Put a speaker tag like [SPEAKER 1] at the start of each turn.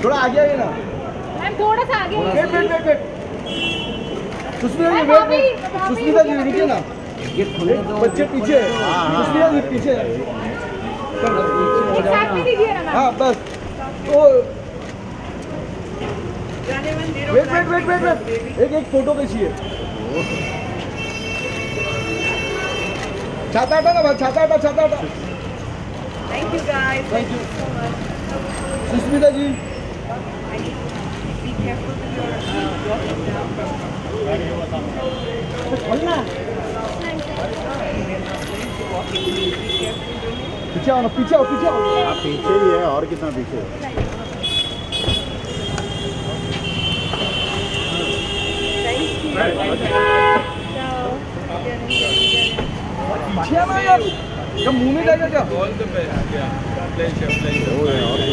[SPEAKER 1] थोड़ा आगे आइए ना
[SPEAKER 2] मैम, थोड़ा सा आगे।
[SPEAKER 1] वेट। सुष्मिता जी रुकिए ना, बच्चे पीछे, सुष्मिता जी पीछे।
[SPEAKER 2] एक साथ में दीजिए ना।
[SPEAKER 1] हाँ बस तो वेट एक फोटो खींचिए। छाता हटा ना भाई, छाता हटा।
[SPEAKER 3] Thank you guys.
[SPEAKER 1] Thank you.
[SPEAKER 3] So much.
[SPEAKER 1] Sushmita ji
[SPEAKER 3] Be careful with your walking down
[SPEAKER 1] पीछे आओ ना, पीछे आओ।
[SPEAKER 4] हाँ पीछे ही है, और कितना पीछे है?
[SPEAKER 3] Thank you.
[SPEAKER 1] पीछे आना यार, क्या मुंह में जाएगा क्या?
[SPEAKER 4] वो है और